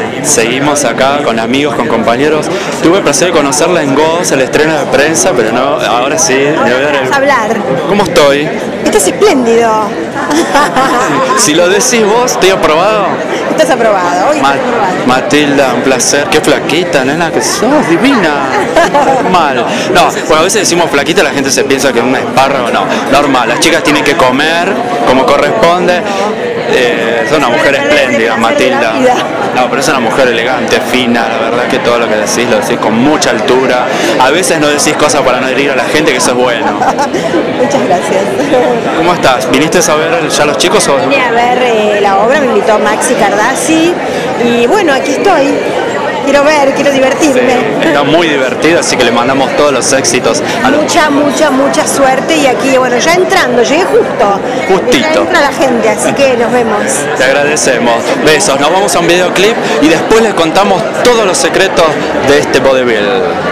Seguimos acá con amigos, con compañeros. Tuve el placer de conocerla en Goz, el estreno de prensa, pero no, ahora sí. Vamos a hablar. ¿Cómo estoy? Estás espléndido. Si lo decís vos, ¿estoy aprobado? Estás aprobado. Hoy estás aprobado. Matilda, un placer. Qué flaquita, nena, que sos divina. Normal. No, bueno, a veces decimos flaquita, la gente se piensa que es una espárrago. No, normal. Las chicas tienen que comer como corresponde. Es una mujer espléndida, Matilda. No, pero es una mujer elegante, fina, la verdad que todo lo que decís lo decís con mucha altura. A veces no decís cosas para no herir a la gente, que eso es bueno. Muchas gracias. ¿Cómo estás? ¿Viniste a ver ya los chicos o...? Vine a ver la obra, me invitó Maxi Cardassi y bueno, aquí estoy. Quiero ver, quiero divertirme. Sí, está muy divertido, así que le mandamos todos los éxitos. Mucha suerte y aquí, bueno, ya entrando, llegué Justito. Ya entra la gente, así que nos vemos. Te agradecemos. Besos. Nos vamos a un videoclip y después les contamos todos los secretos de este vodevil.